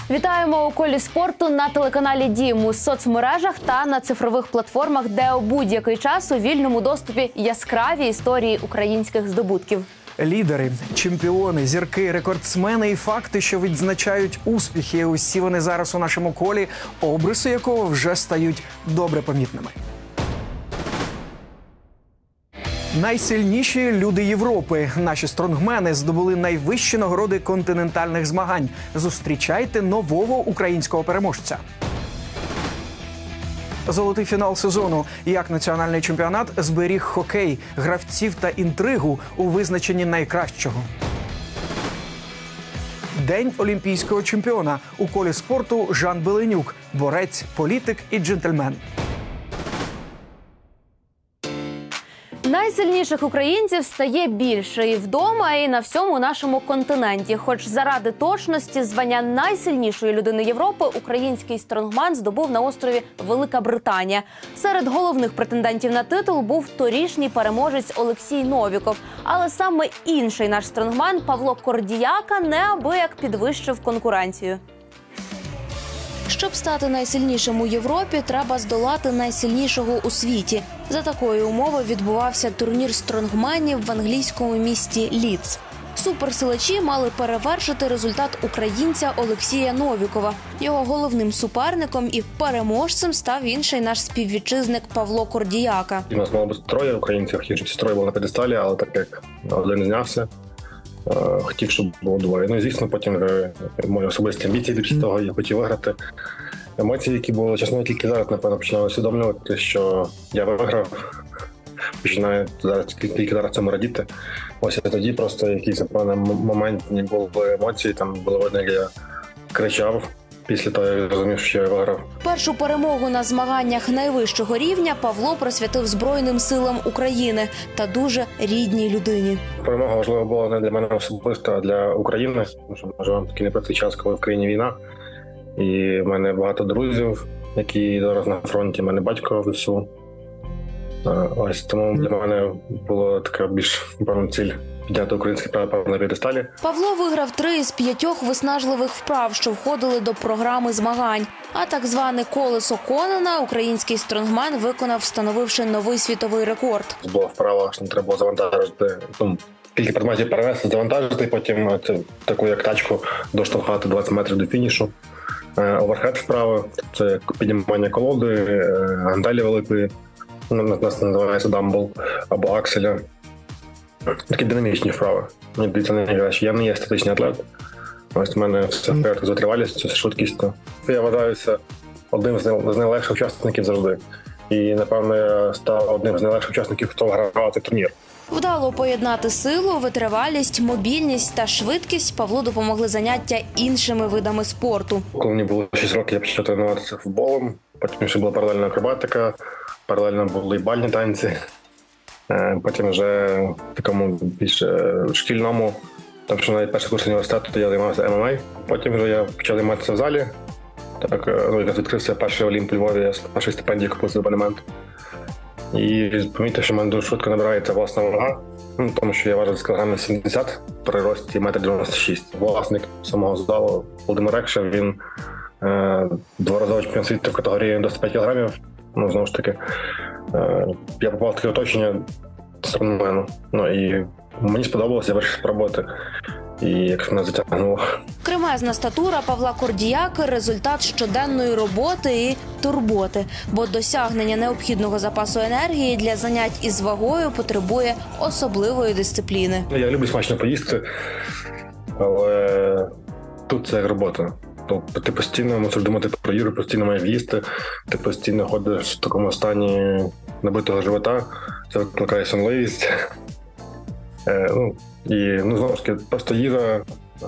Вітаємо у колі спорту на телеканалі Дім, у соцмережах та на цифрових платформах, де у будь-який час у вільному доступі яскраві історії українських здобутків. Лідери, чемпіони, зірки, рекордсмени і факти, що відзначають успіхи. Усі вони зараз у нашому колі, обриси якого вже стають добре помітними. Найсильніші люди Європи. Наші стронгмени здобули найвищі нагороди континентальних змагань. Зустрічайте нового українського переможця. Золотий фінал сезону. Як національний чемпіонат зберіг хокей, гравців та інтригу у визначенні найкращого. День олімпійського чемпіона. У колі спорту Жан Беленюк. Борець, політик і джентльмен. Найсильніших українців стає більше і вдома, і на всьому нашому континенті. Хоч заради точності звання найсильнішої людини Європи український стронгман здобув на острові Велика Британія. Серед головних претендентів на титул був торішній переможець Олексій Новіков. Але саме інший наш стронгман Павло Кордіяка неабияк підвищив конкуренцію. Щоб стати найсильнішим у Європі, треба здолати найсильнішого у світі. За такої умови відбувався турнір стронгменів в англійському місті Лідс. Суперсилачі мали перевершити результат українця Олексія Новікова. Його головним суперником і переможцем став інший наш співвітчизник Павло Кордіяка. У нас мало бути троє українців, хотів, щоб ці троє були на п'єдесталі, але так як один знявся, хотів, щоб було двоє. Ну і звісно, потім мої особисті амбіції після того, я хотів виграти. Емоції, які були, чесно, тільки зараз, напевно, починаю усвідомлювати, що я виграв. Починаю зараз, тільки зараз цьому радіти. Ось і тоді просто якийсь, напевно, моментні були емоції, там було видно, як я кричав. Після того, я розумів, що я виграв. Першу перемогу на змаганнях найвищого рівня Павло присвятив Збройним силам України та дуже рідній людині. Перемога важлива була не для мене особисто, а для України. Тому що ми живемо такий непростий час, коли в країні війна. І в мене багато друзів, які зараз на фронті. У мене батько в ВСУ. Ось тому для мене була така більш, напевно, ціль підняти український прапор на п'єдесталі. Павло виграв 3 із 5 виснажливих вправ, що входили до програми змагань. А так зване колесо Конана український стронгмен виконав, встановивши новий світовий рекорд. Була вправа, що не треба було завантажити. Кілька предметів перенести, завантажити, потім таку як тачку доштовхати 20 метрів до фінішу. Оверхед вправи – це піднімання колоди, гантелі великої, у нас називається дамбл або акселя. Такі динамічні вправи. Мені здається, найкраще. Я не є статичний атлет. Ось у мене все в порядку з витривалістю, з швидкістю. Я вважаюся одним з найлегших учасників завжди. І, напевно, я став одним з найлегших учасників, хто вигравав цей турнір. Вдало поєднати силу, витривалість, мобільність та швидкість Павлу допомогли заняття іншими видами спорту. Коли мені було 6 років, я почав тренуватися футболом. Потім ще була паралельна акробатика, паралельно були і бальні танці. Потім вже в такому більш шкільному, тому що навіть перший курс університету, то я займався ММА. Потім вже я почав займатися в залі. Так, якраз відкрився перший Олімп у Львові, я з першої стипендії купив собі абонемент. І помітив, що в мене дуже швидко набирається власна вага, тому що я важив з кілограмів 70, при рості 1,96 м. Власник самого залу Володимир Рекша, він дворазовий чемпіон світу в категорії 95 кілограмів. Ну, знову ж таки, я попав в таке оточення стронгмену. І мені сподобалося, я вирішив спробувати. І як мене затягнуло. Кремезна статура Павла Кордіяки – результат щоденної роботи і турботи. Бо досягнення необхідного запасу енергії для занять із вагою потребує особливої дисципліни. Я люблю смачно поїсти, але тут це як робота. Тобто ти постійно мусиш думати про їжу, постійно маєш їсти, ти постійно ходиш в такому стані набитого живота, це викликає сонливість. Знову ж таки, просто їжа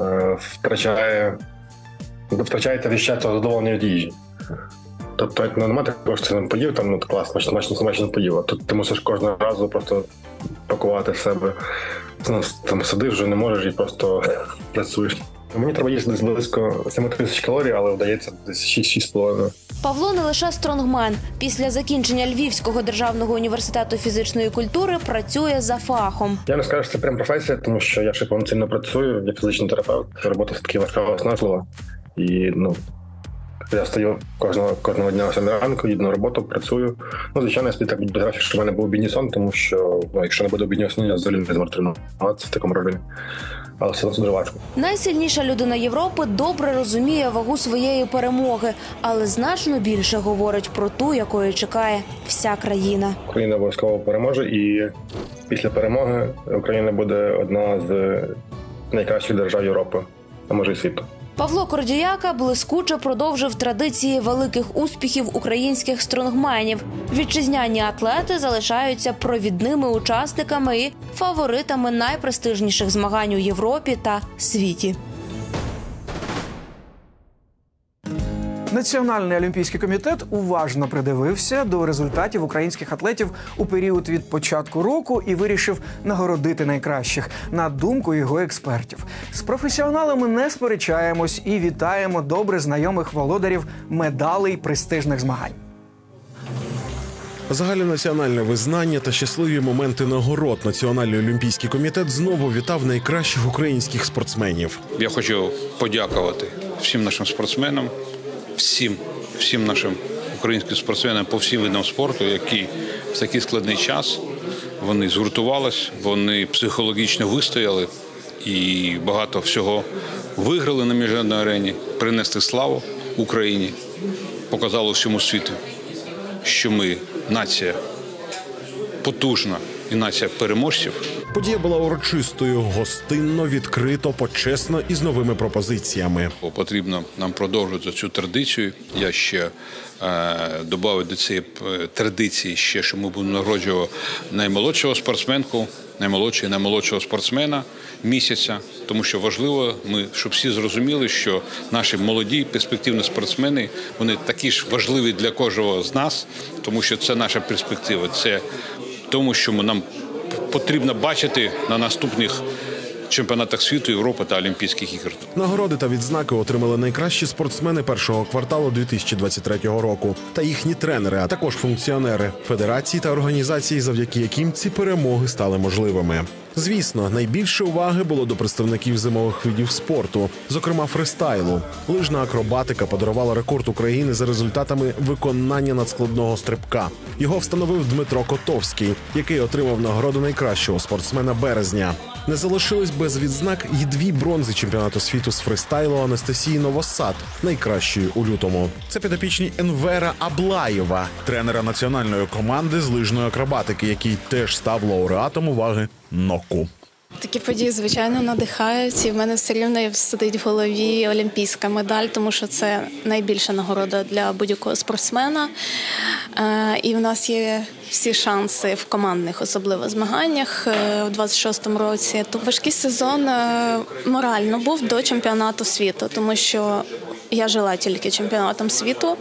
втрачається відчуття задоволення від їжі. Тобто, як немає такого, що ти поїв, клас, смачно поїв, а тут ти мусиш кожного разу просто пакувати в себе. Там сидиш, вже не можеш і просто працюєш. Мені треба їсти десь близько 7 тисяч калорій, але вдається десь 6-6,5. Павло не лише стронгмен. Після закінчення Львівського державного університету фізичної культури працює за фахом. Я не скажу, що це прям професія, тому що я ще повноцінно працюю як фізичний терапевт. Робота все-таки важка, виснажлива. І я стою кожного дня о 7 ранку, їду на роботу, працюю. Звичайно, я собі так буду графік, що в мене був обідній сон, тому що якщо не буде обіднього сну, я взагалі не зможу тренуватися в такому режимі. Але все одно дуже важко. Найсильніша людина Європи добре розуміє вагу своєї перемоги, але значно більше говорить про ту, якої чекає вся країна. Україна обов'язково переможе, і після перемоги Україна буде одна з найкращих держав Європи, а може й світу. Павло Кордіяка блискуче продовжив традиції великих успіхів українських стронгменів. Вітчизняні атлети залишаються провідними учасниками і фаворитами найпрестижніших змагань у Європі та світі. Національний олімпійський комітет уважно придивився до результатів українських атлетів у період від початку року і вирішив нагородити найкращих, на думку його експертів. З професіоналами не сперечаємось і вітаємо добре знайомих володарів медалей престижних змагань. Загальнонаціональне визнання та щасливі моменти нагород Національний олімпійський комітет знову вітав найкращих українських спортсменів. Я хочу подякувати всім нашим спортсменам, всім нашим українським спортсменам по всім видам спорту, які в такий складний час вони згуртувались, вони психологічно вистояли і багато всього виграли на міжнародній арені, принесли славу Україні, показали всьому світу, що ми нація потужна і нація переможців. Подія була урочистою, гостинно, відкрито, почесно і з новими пропозиціями. Потрібно нам продовжувати цю традицію. Я ще додав до цієї традиції ще, що ми будемо нагороджувати наймолодшого спортсменку, наймолодшого спортсмена місяця. Тому що важливо, щоб всі зрозуміли, що наші молоді перспективні спортсмени, вони такі ж важливі для кожного з нас, тому що це наша перспектива. Це тому, що нам потрібно бачити на наступних чемпіонатах світу, Європи та Олімпійських ігор. Нагороди та відзнаки отримали найкращі спортсмени першого кварталу 2023 року та їхні тренери, а також функціонери федерації та організацій, завдяки яким ці перемоги стали можливими. Звісно, найбільше уваги було до представників зимових видів спорту, зокрема фристайлу. Лижна акробатика подарувала рекорд України за результатами виконання надскладного стрибка. Його встановив Дмитро Котовський, який отримав нагороду найкращого спортсмена березня. Не залишилось без відзнак і 2 бронзи чемпіонату світу з фристайлу Анастасії Новосад, найкращої у лютому. Це підопічні Енвера Аблаєва, тренера національної команди з лижної акробатики, який теж став лауреатом уваги НОКу. Такі події, звичайно, надихають. І в мене все рівно сидить в голові олімпійська медаль, тому що це найбільша нагорода для будь-якого спортсмена. І в нас є всі шанси в командних, особливо змаганнях у 26-му році. То важкий сезон морально був до чемпіонату світу, тому що я жила тільки чемпіонатом світу.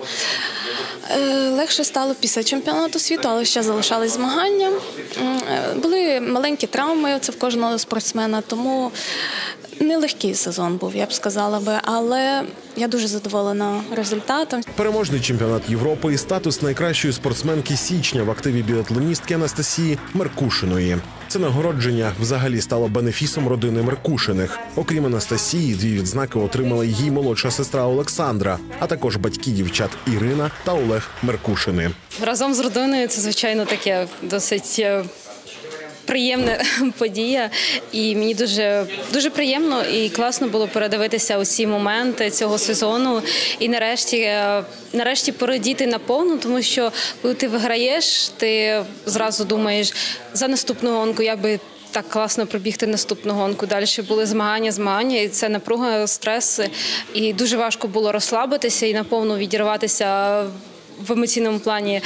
Легше стало після чемпіонату світу, але ще залишались змагання. Були маленькі травми, це в кожного спортсмена, тому нелегкий сезон був, я б сказала би, але я дуже задоволена результатом. Переможний чемпіонат Європи і статус найкращої спортсменки січня в активі біатлоністки Анастасії Меркушиної. Це нагородження взагалі стало бенефісом родини Меркушиних. Окрім Анастасії, 2 відзнаки отримала її молодша сестра Олександра, а також батьки дівчат Ірина та Олег Меркушини. Разом з родиною це, звичайно, таке досить приємна подія, і мені дуже приємно і класно було передивитися усі моменти цього сезону і нарешті порадіти наповну, тому що коли ти виграєш, ти зразу думаєш за наступну гонку, як би так класно пробігти наступну гонку. Далі були змагання, і це напруга, стрес, і дуже важко було розслабитися і наповну відірватися в емоційному плані,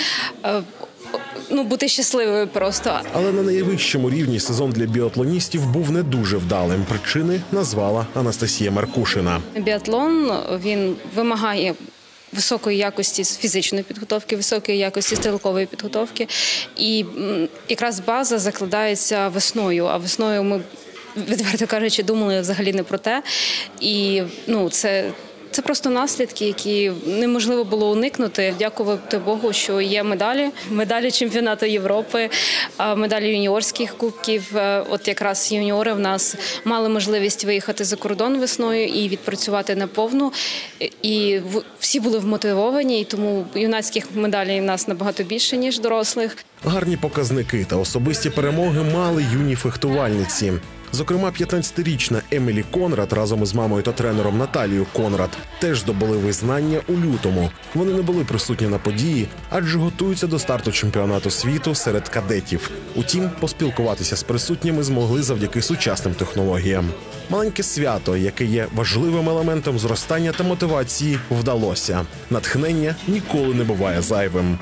бути щасливою просто. Але на найвищому рівні сезон для біатлоністів був не дуже вдалим. Причини назвала Анастасія Меркушина. Біатлон, він вимагає високої якості фізичної підготовки, високої якості стрілкової підготовки. І якраз база закладається весною, а весною ми, відверто кажучи, думали взагалі не про те. І це Це просто наслідки, які неможливо було уникнути. Дякувати Богу, що є медалі чемпіонату Європи, медалі юніорських кубків. От якраз юніори в нас мали можливість виїхати за кордон весною і відпрацювати наповну. І всі були вмотивовані, і тому юнацьких медалей в нас набагато більше, ніж дорослих. Гарні показники та особисті перемоги мали юні фехтувальниці. Зокрема, 15-річна Емілі Конрад разом із мамою та тренером Наталією Конрад теж здобули визнання у лютому. Вони не були присутні на події, адже готуються до старту чемпіонату світу серед кадетів. Утім, поспілкуватися з присутніми змогли завдяки сучасним технологіям. Маленьке свято, яке є важливим елементом зростання та мотивації, вдалося. Натхнення ніколи не буває зайвим.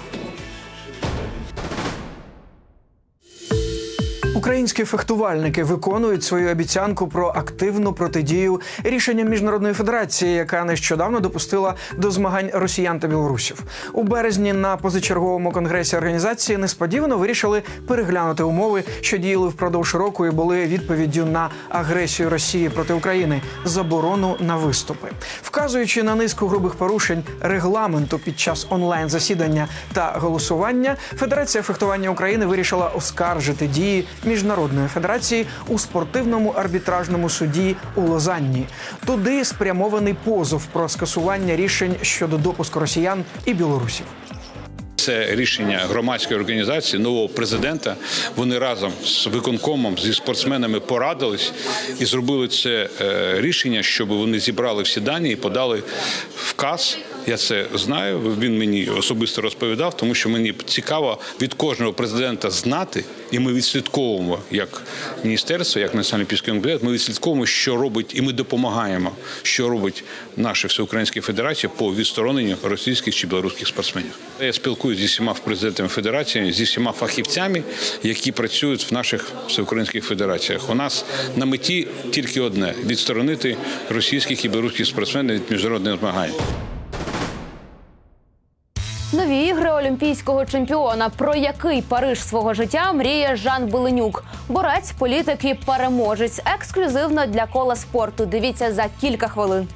Українські фехтувальники виконують свою обіцянку про активну протидію рішенням Міжнародної федерації, яка нещодавно допустила до змагань росіян та білорусів. У березні на позачерговому конгресі організації несподівано вирішили переглянути умови, що діяли впродовж року і були відповіддю на агресію Росії проти України – заборону на виступи. Вказуючи на низку грубих порушень регламенту під час онлайн-засідання та голосування, Федерація фехтування України вирішила оскаржити дії Міжнародної федерації у спортивному арбітражному суді у Лозанні. Туди спрямований позов про скасування рішень щодо допуску росіян і білорусів. Це рішення громадської організації, нового президента. Вони разом з виконкомом, зі спортсменами порадились і зробили це рішення, щоб вони зібрали всі дані і подали вказ. Я це знаю, він мені особисто розповідав, тому що мені цікаво від кожного президента знати, і ми відслідковуємо, як міністерство, як Національний олімпійський комітет, ми відслідковуємо, що робить, і ми допомагаємо, що робить наша Всеукраїнська федерація по відстороненню російських чи білоруських спортсменів. Я спілкуюся зі всіма президентами федерації, зі всіма фахівцями, які працюють в наших всеукраїнських федераціях. У нас на меті тільки одне – відсторонити російських і білоруських спортсменів від міжнародних змагань. Нові ігри олімпійського чемпіона. Про який Париж свого життя мріє Жан Беленюк. Борець, політик і переможець. Ексклюзивно для кола спорту. Дивіться за кілька хвилин.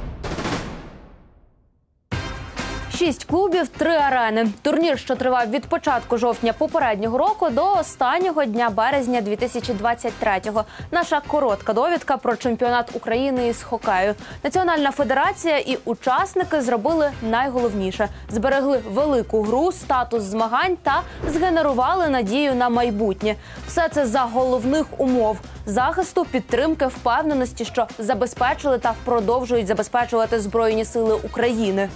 6 клубів, 3 арени. Турнір, що тривав від початку жовтня попереднього року до останнього дня березня 2023-го. Наша коротка довідка про чемпіонат України із хокею. Національна федерація і учасники зробили найголовніше – зберегли велику гру, статус змагань та згенерували надію на майбутнє. Все це за головних умов – захисту, підтримки, впевненості, що забезпечили та продовжують забезпечувати Збройні сили України.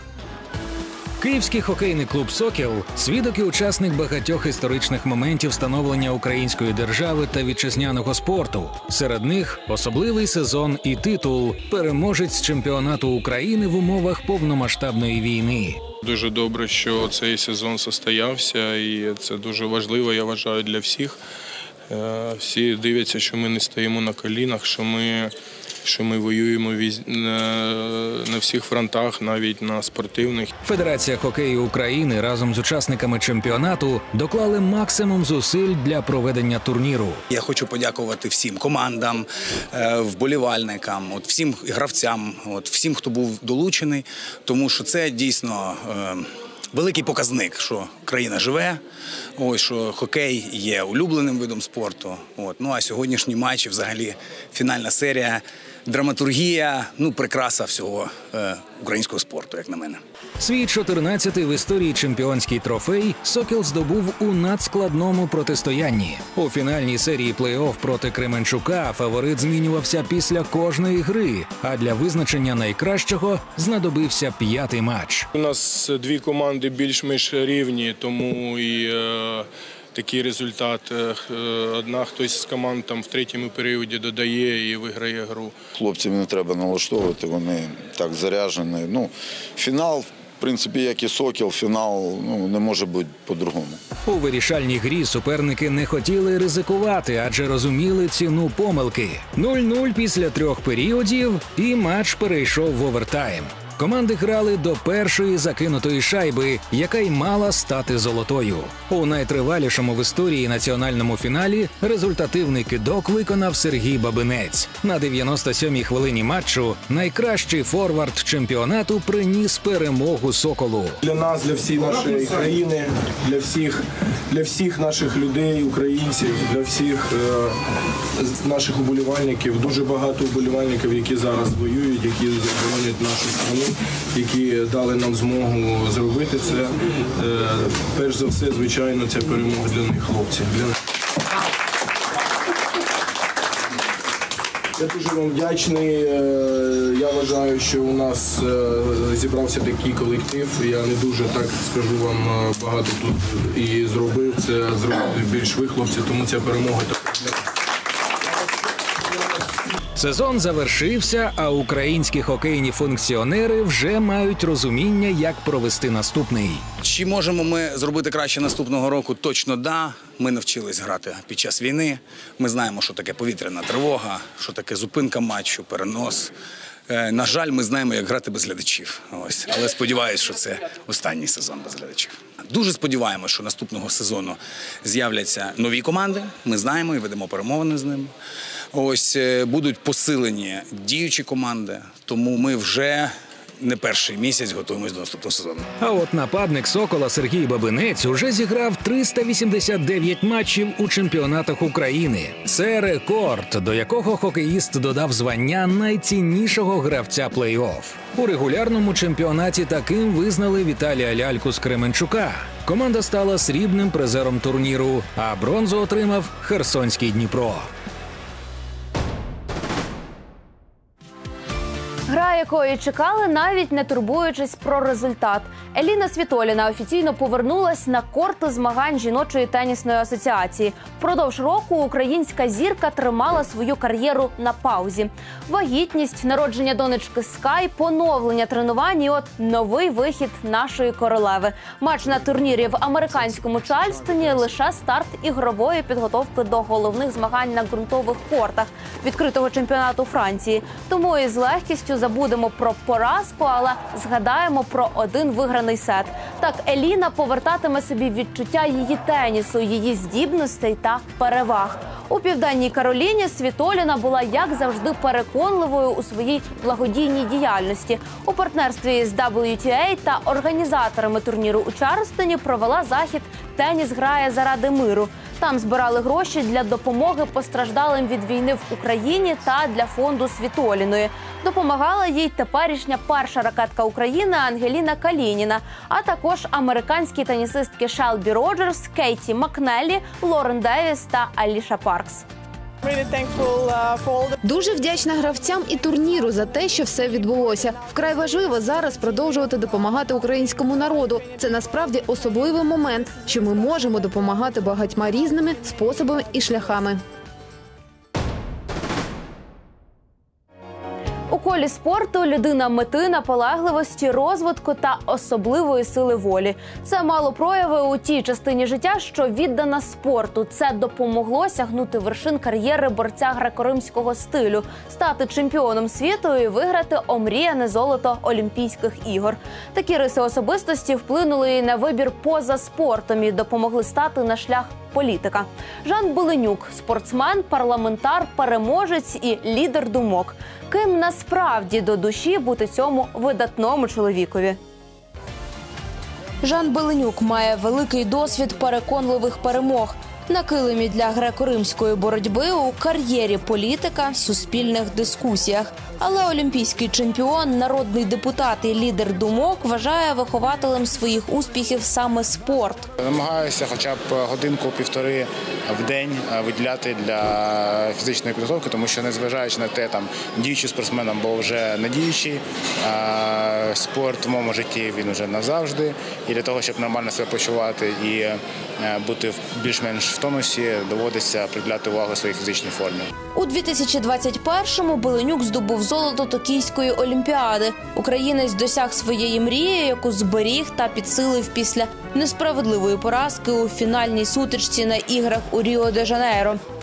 Київський хокейний клуб «Сокіл» – свідок і учасник багатьох історичних моментів становлення української держави та вітчизняного спорту. Серед них – особливий сезон і титул «Переможець чемпіонату України в умовах повномасштабної війни». Дуже добре, що цей сезон состоявся, і це дуже важливо, я вважаю, для всіх. Всі дивляться, що ми не стоїмо на колінах, що ми воюємо на всіх фронтах, навіть на спортивних. Федерація хокею України разом з учасниками чемпіонату доклали максимум зусиль для проведення турніру. Я хочу подякувати всім командам, вболівальникам, всім гравцям, всім, хто був долучений, тому що це дійсно великий показник, що країна живе, що хокей є улюбленим видом спорту. Ну а сьогоднішній матч, взагалі, фінальна серія, драматургія, прикраса всього українського спорту, як на мене. Свій 14-й в історії чемпіонський трофей «Сокіл» здобув у надскладному протистоянні. У фінальній серії плей-офф проти Кременчука фаворит змінювався після кожної гри, а для визначення найкращого знадобився 5-й матч. У нас дві команди більш-менш рівні, тому і такий результат. Хтось з команд в третьому періоді додає і виграє гру. Хлопців не треба налаштовувати, вони так заряджені. Фінал, в принципі, як і «Сокіл», фінал не може бути по-другому. У вирішальній грі суперники не хотіли ризикувати, адже розуміли ціну помилки. 0-0 після 3 періодів і матч перейшов в овертайм. Команди грали до першої закинутої шайби, яка й мала стати золотою. У найтривалішому в історії національному фіналі результативний кидок виконав Сергій Бабинець. На 97-й хвилині матчу найкращий форвард чемпіонату приніс перемогу «Соколу». Для нас, для всієї нашої країни, для всіх наших людей, українців, для всіх наших уболівальників, дуже багато уболівальників, які зараз воюють, які захоронять нашу країну, які дали нам змогу зробити це. Перш за все, звичайно, це перемога для них, хлопці. Я дуже вам вдячний. Я вважаю, що у нас зібрався такий колектив. Я не дуже, так скажу вам, багато тут і зробив. Це зробили більш ви, хлопці, тому ця перемога також для нас. Сезон завершився, а українські хокейні функціонери вже мають розуміння, як провести наступний. Чи можемо ми зробити краще наступного року? Точно да. Ми навчились грати під час війни. Ми знаємо, що таке повітряна тривога, що таке зупинка матчу, перенос. На жаль, ми знаємо, як грати без глядачів. Ось. Але сподіваюся, що це останній сезон без глядачів. Дуже сподіваємося, що наступного сезону з'являться нові команди. Ми знаємо і ведемо перемовини з ними. Ось будуть посилені діючі команди, тому ми вже не перший місяць готуємось до наступного сезону. А от нападник «Сокола» Сергій Бабинець уже зіграв 389 матчів у чемпіонатах України. Це рекорд, до якого хокеїст додав звання найціннішого гравця плей-офф. У регулярному чемпіонаті таким визнали Віталія Ляльку з Кременчука. Команда стала срібним призером турніру, а бронзу отримав Херсонський Дніпро. Гра, якої чекали, навіть не турбуючись про результат. Еліна Світоліна офіційно повернулась на корти змагань жіночої тенісної асоціації. Впродовж року українська зірка тримала свою кар'єру на паузі. Вагітність, народження донечки Скай, поновлення тренувань і от новий вихід нашої королеви. Матч на турнірі в американському Чарльстоні – лише старт ігрової підготовки до головних змагань на ґрунтових кортах відкритого чемпіонату Франції. Тому із легкістю забудемо про поразку, але згадаємо про один виграний сет. Так, Еліна повертатиме собі відчуття її тенісу, її здібностей та переваг. У Південній Кароліні Світоліна була, як завжди, переконливою у своїй благодійній діяльності. У партнерстві з WTA та організаторами турніру у Чарльстоні провела захід «Теніс грає заради миру». Там збирали гроші для допомоги постраждалим від війни в Україні та для фонду Світоліної. Допомагала їй теперішня перша ракетка України Ангеліна Калініна, а також американські тенісистки Шелбі Роджерс, Кейті Макнеллі, Лорен Девіс та Аліша Паркс. Дуже вдячна гравцям і турніру за те, що все відбулося. Вкрай важливо зараз продовжувати допомагати українському народу. Це насправді особливий момент, що ми можемо допомагати багатьма різними способами і шляхами. У колі спорту людина мети, наполегливості, розвитку та особливої сили волі. Це мало прояви у тій частині життя, що віддана спорту. Це допомогло сягнути вершин кар'єри борця греко-римського стилю, стати чемпіоном світу і виграти омріяне золото Олімпійських ігор. Такі риси особистості вплинули і на вибір поза спортом і допомогли стати на шлях політика. Жан Беленюк – спортсмен, парламентар, переможець і лідер думок. Ким насправді до душі бути цьому видатному чоловікові? Жан Беленюк має великий досвід переконливих перемог на килимі для греко-римської боротьби, у кар'єрі політика, суспільних дискусіях. Але олімпійський чемпіон, народний депутат і лідер думок вважає вихователем своїх успіхів саме спорт. Намагаюся хоча б годинку-півтори в день виділяти для фізичної підготовки, тому що незважаючи на те, діючий спортсмен або вже не діючий, спорт в моєму житті він вже назавжди. І для того, щоб нормально себе почувати і бути більш-менш в тонусі, доводиться приділяти увагу своїй фізичній формі. У 2021-му Беленюк здобув золото Токійської олімпіади. Українець досяг своєї мрії, яку зберіг та підсилив після несправедливої поразки у фінальній сутичці на іграх у Ріо-де-Жанейро.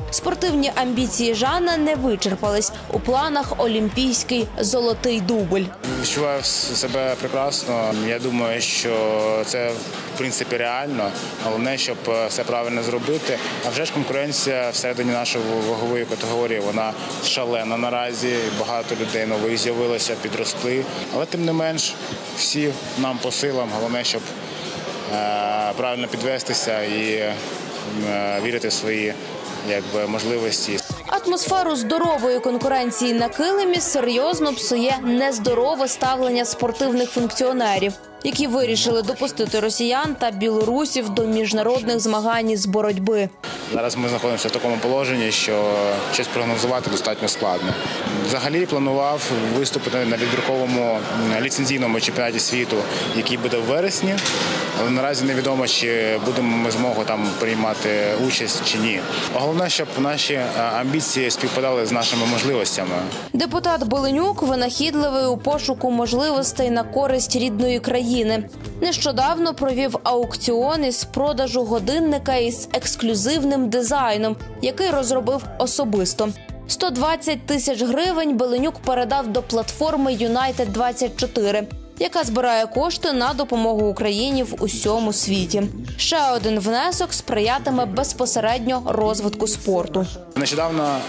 Спортивні амбіції Жана не вичерпались. У планах олімпійський золотий дубль. Відчуваю себе прекрасно. Я думаю, що це в принципі реально. Головне, щоб все правильно зробити. А вже ж конкуренція всередині нашої вагової категорії, вона шалена наразі. Багато людей нових з'явилося, підросли. Але тим не менш, всі нам по силам. Головне, щоб правильно підвестися і вірити в свої можливості. Атмосферу здорової конкуренції на килимі серйозно псує нездорове ставлення спортивних функціонерів, які вирішили допустити росіян та білорусів до міжнародних змагань з боротьби. Зараз ми знаходимося в такому положенні, що щось прогнозувати достатньо складно. Взагалі планував виступити на відбірковому ліцензійному чемпіонаті світу, який буде в вересні. Але наразі невідомо, чи будемо ми змогу там приймати участь чи ні. Головне, щоб наші амбіції співпадали з нашими можливостями. Депутат Беленюк винахідливий у пошуку можливостей на користь рідної країни. Нещодавно провів аукціон із продажу годинника із ексклюзивним дизайном, який розробив особисто. 120 тисяч гривень Беленюк передав до платформи United24, яка збирає кошти на допомогу Україні в усьому світі. Ще один внесок сприятиме безпосередньо розвитку спорту. Нещодавно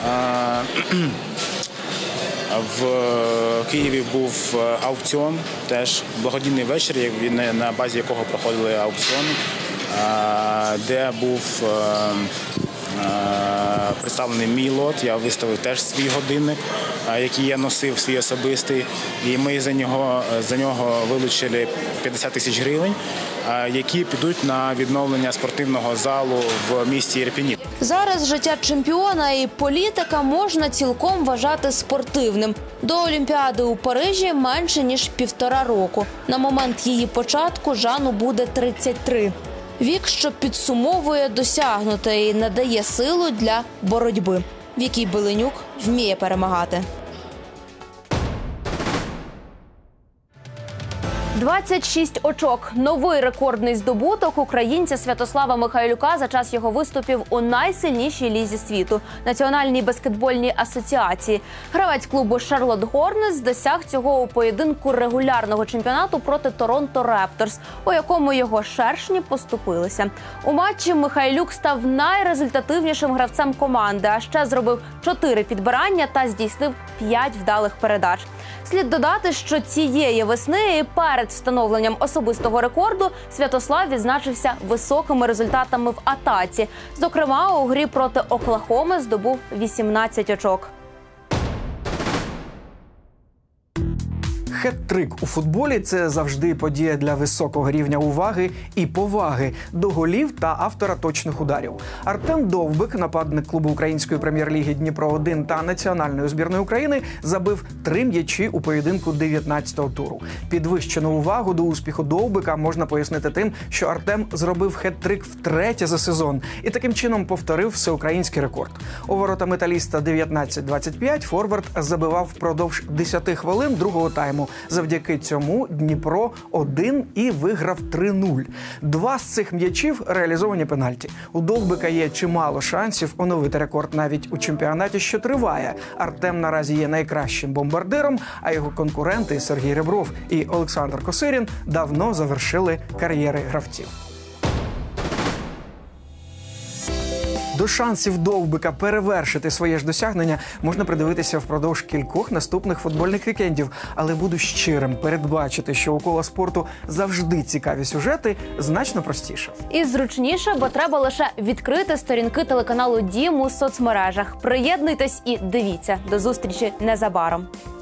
в Києві був аукціон, теж благодійний вечір, на базі якого проходили аукціони, де був представлений мій лот. Я виставив теж свій годинник, який я носив, свій особистий. І ми за нього вилучили 50 тисяч гривень, які підуть на відновлення спортивного залу в місті Ірпені. Зараз життя чемпіона і політика можна цілком вважати спортивним. До Олімпіади у Парижі менше ніж 1,5 року. На момент її початку Жану буде 33. Вік, що підсумовує досягнуте і надає силу для боротьби, в якій Беленюк вміє перемагати. 26 очок – новий рекордний здобуток українця Святослава Михайлюка за час його виступів у найсильнішій лізі світу – Національній баскетбольній асоціації. Гравець клубу «Шарлот Горнетс» досяг цього у поєдинку регулярного чемпіонату проти Торонто Репторс, у якому його шершні поступилися. У матчі Михайлюк став найрезультативнішим гравцем команди, а ще зробив 4 підбирання та здійснив 5 вдалих передач. Слід додати, що цієї весни і перед встановленням особистого рекорду Святослав відзначився високими результатами в атаці. Зокрема, у грі проти Оклахоми здобув 18 очок. Хет-трик у футболі – це завжди подія для високого рівня уваги і поваги до голів та автора точних ударів. Артем Довбик, нападник клубу Української прем'єр-ліги Дніпро-1 та Національної збірної України, забив 3 м'ячі у поєдинку 19-го туру. Підвищену увагу до успіху Довбика можна пояснити тим, що Артем зробив хет-трик втретє за сезон і таким чином повторив всеукраїнський рекорд. У ворота металіста 19-25 форвард забивав впродовж 10 хвилин другого тайму. Завдяки цьому Дніпро 1 і виграв 3-0. 2 з цих м'ячів реалізовані пенальті. У Довбика є чимало шансів оновити рекорд навіть у чемпіонаті, що триває. Артем наразі є найкращим бомбардиром, а його конкуренти Сергій Ребров і Олександр Косирін давно завершили кар'єри гравців. До шансів Довбика перевершити своє ж досягнення можна придивитися впродовж кількох наступних футбольних вікендів. Але буду щирим, передбачити, що у кола спорту завжди цікаві сюжети, значно простіше. І зручніше, бо треба лише відкрити сторінки телеканалу «Дім» у соцмережах. Приєднуйтесь і дивіться. До зустрічі незабаром.